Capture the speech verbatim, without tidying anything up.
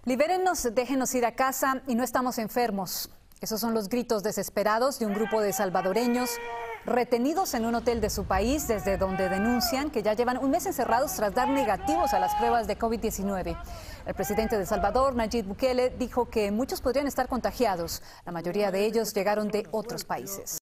Libérennos, déjenos ir a casa y no estamos enfermos. Esos son los gritos desesperados de un grupo de salvadoreños retenidos en un hotel de su país, desde donde denuncian que ya llevan un mes encerrados tras dar negativos a las pruebas de COVID diecinueve. El presidente de El Salvador, Nayib Bukele, dijo que muchos podrían estar contagiados. La mayoría de ellos llegaron de otros países.